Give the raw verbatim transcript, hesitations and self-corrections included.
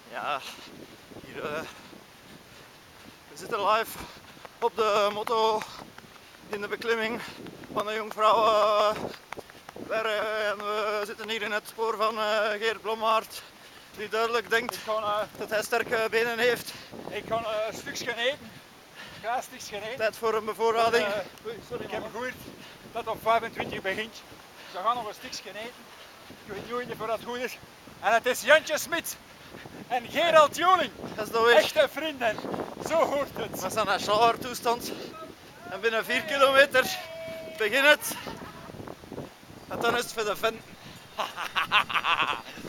Ja, hier, uh, we zitten live op de motto in de beklimming van de Jonkvrouw uh, Bergen en we zitten hier in het spoor van uh, Geert Blommaert, die duidelijk denkt kan, uh, dat hij sterke benen heeft. Ik kan uh, een stukje eten, graag stukje eten. Tijd voor een bevoorrading. Uh, Sorry, ik heb gehoord dat het op vijfentwintig begint, dus we gaan nog een stukje eten. Ik weet nooit of dat goed is. En het is Jantje Smit en Gerald Joling, Dat is de weg. echte vrienden, zo hoort het. We staan naar Schalhard toestand en binnen vier kilometer begint het. En dan is het voor de vent.